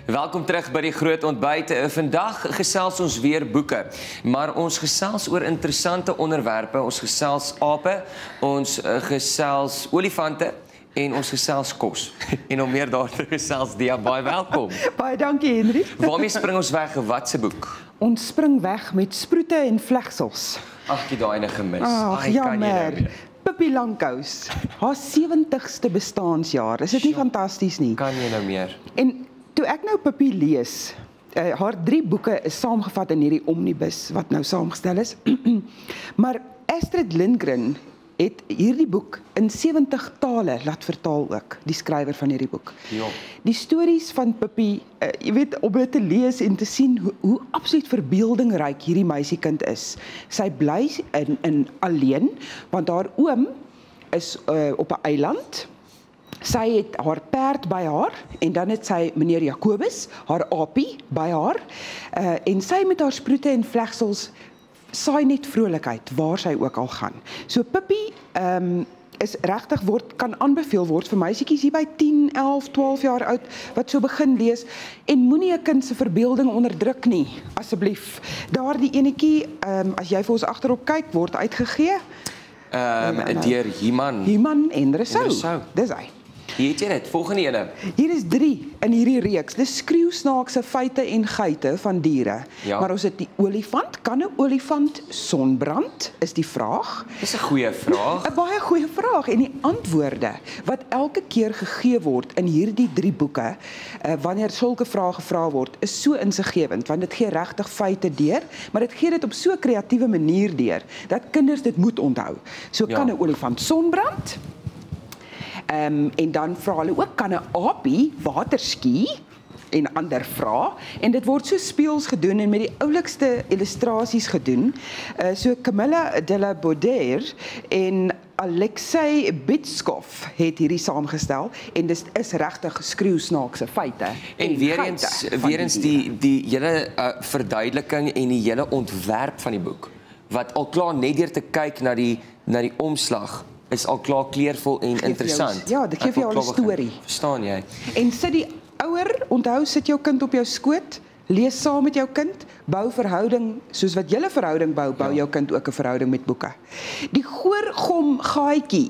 Welkom terug by die groot ontbyt. Vandag gesels ons weer boeke, maar ons gesels oor interessante onderwerpe. Ons gesels ape, ons gesels olifante en ons gesels kos. En om meer daar te gesels, Dia, baie welkom. Baie dankie, Henry. Waarmee spring ons weg? Wat se boek? Ons spring weg met sproete en vlegsels. Ag, jy daai ene gemis. Ag, jammer. Pippi Langkous, haar 70ste bestaансjaar. Is dit nie fantasties nie? Kan jy nou meer? En toe ek nou Pippi lees, haar 3 boeke is saamgevat in hierdie omnibus wat nou saamgestel is. Maar Astrid Lindgren het hierdie boek in 70 tale laat vertaal ook, die skrywer van hierdie boek. Ja. Die stories van Pippi, jy weet, om dit te lees en te sien hoe absoluut verbeeldingryk hierdie meisiekind is. Sy bly in alleen, want haar oom is op 'n eiland. Sy het haar perd by haar en dan het sy meneer Jacobus, haar apie, by haar. En sy met haar sproete en vlegsels saai net vrolikheid waar sy ook al gaan. So Pippi is regtig kan aanbeveel word vir meisietjies hier by 10, 11, 12 jaar oud wat so begin lees en moenie 'n kind se verbeelding onderdruk nie, asseblief. Daardie enetjie, as jy vir ons agterop kyk, word uitgegee Deur Himan en Rousseau. Dis hy. Hier het jy dit, volgende ene. Hier is 3 in hierdie reeks. Dis skreeusnaakse feite en geite van diere. Ja. Maar ons het die olifant. Kan 'n olifant sonbrand? Is die vraag. Dis 'n goeie vraag. 'n Baie goeie vraag. En die antwoorde wat elke keer gegee word in hierdie 3 boeke, wanneer sulke vrae gevra word, is so insiggewend, want dit gee regtig feite deur, maar dit gee dit op so 'n kreatiewe manier deur, dat kinders dit moet onthou. So Ja. kan 'n olifant sonbrand? En dan vra hulle ook, kan 'n apie waterski? En ander vrae. En dit word so speels gedoen en met die oulikste illustrasies gedoen. So Camilla de la Baudière en Alexei Bitskov het hierdie saamgestel en dit is regtig skreeusnaakse feite. En weer eens die hele verduideliking en die hele ontwerp van die boek, wat al klaar net deur te kyk na die omslag is al klaar kleurvol en interessant. Ja, dit gee vir jou 'n storie. Verstaan jy? En sit die ouer, onthou, sit jou kind op jou skoot, lees saam met jou kind, bou verhouding, soos wat julle verhouding bou jou kind ook 'n verhouding met boeke. Die Goorgom Gaaitjie.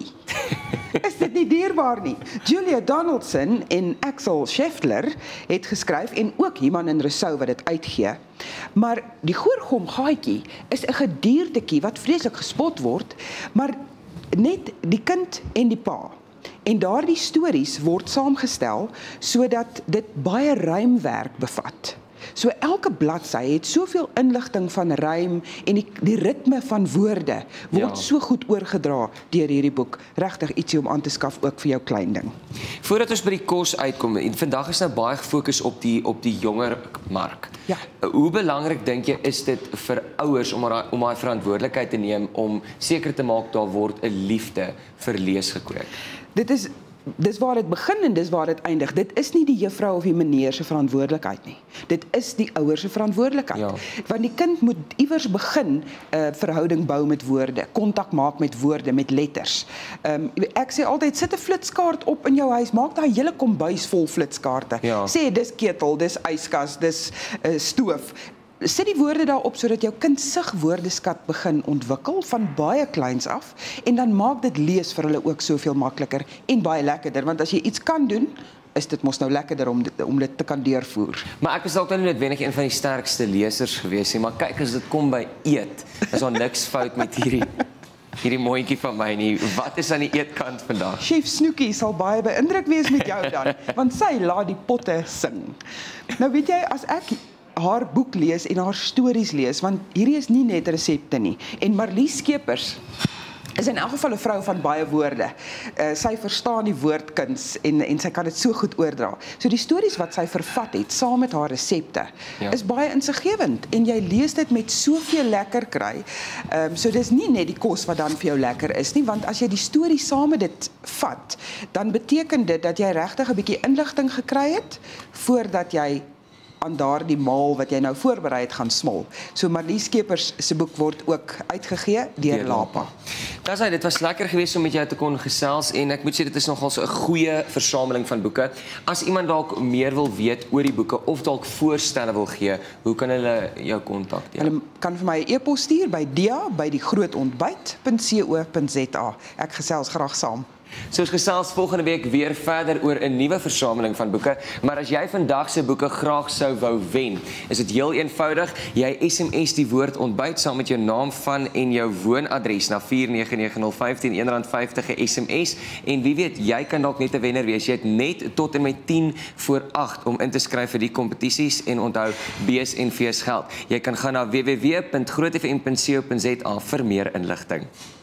Is dit nie dierbaar nie? Julia Donaldson en Axel Scheffler het geskryf en ook Himan en Rousseau wat dit uitgee. Maar die Goorgom Gaaitjie is 'n gediertetjie wat vreeslik gespot word, maar net die kind en die pa. En daardie stories word saamgestel sodat dit baie rymwerk bevat. So elke bladsy het soveel inligting van rym en die ritme van woorde word so goed oorgedra deur hierdie boek. Regtig ietsie om aan te skaf ook vir jou klein ding. Voordat ons by die kos uitkom, en vandag is nou baie gefokus op die jonger mark. Ja. Hoe belangrik dink jy is dit vir ouers om daai verantwoordelikheid te neem om seker te maak daar word 'n liefde vir lees gekweek? Dis waar dit begin en dis waar dit eindig. Dit is nie die juffrou of die meneer se verantwoordelikheid nie. Dit is die ouers se verantwoordelikheid. Ja. Want die kind moet iewers begin verhouding bou met woorde, kontak maak met woorde, met letters. Ek sê altyd, sit 'n flitskaart op in jou huis, maak daai hele kombuis vol flitskaarte. Ja. Sê dis ketel, dis yskas, dis stoof. Sit die woorde daarop sodat jou kind sig woordeskat begin ontwikkel van baie kleins af en dan maak dit lees vir hulle ook soveel makliker en baie lekkerder, want as jy iets kan doen, is dit mos nou lekkerder om dit te kan deurvoer. Maar ek is dalk nie noodwendig een van die sterkste lesers gewees nie, maar kyk, as dit kom by eet, is daar niks fout met hierdie mooitjie van my nie. Wat is aan die eetkant vandag? Chef Snoekie sal baie beïndruk wees met jou dan, want sy laat die potte sing. Nou weet jy, as ek haar boek lees en haar stories lees, want hierdie is nie net resepte nie. En Marlies Skeepers is in elk geval 'n vrou van baie woorde. Sy verstaan die woordkuns en sy kan dit so goed oordra. So die stories wat sy vervat het saam met haar resepte is baie insiggewend en jy lees dit met soveel lekker kry. So dis nie net die kos wat dan vir jou lekker is nie, want as jy die storie saam met dit vat, dan beteken dit dat jy regtig 'n bietjie inligting gekry het voordat jy aan daardie maal wat jy nou voorberei het gaan smol. So Marlies Skeepers se boek word ook uitgegee deur Lapa. Dit was lekker geweest om met jou te kon gesels en ek moet sê dit is nogal so 'n goeie versameling van boeke. As iemand dalk meer wil weet oor die boeke of dalk voorstelle wil gee, hoe kan hulle jou kontak? Hulle kan vir my 'n e-pos stuur by dia@digrootontbyt.co.za. Ek gesels graag saam. So ons gesels volgende week weer verder oor 'n nuwe versameling van boeke, maar as jy vandag se boeke graag sou wou wen, is dit heel eenvoudig. Jy SMS die woord ontbyt saam met jou naam van en jou woonadres na 49905 R1.50 'n SMS en wie weet, jy kan dalk net 'n wenner wees. Jy het net tot en met 7:50 om in te skryf vir die kompetisies en onthou, B's en V's geld. Jy kan gaan na www.grootfm.co.za vir meer inligting.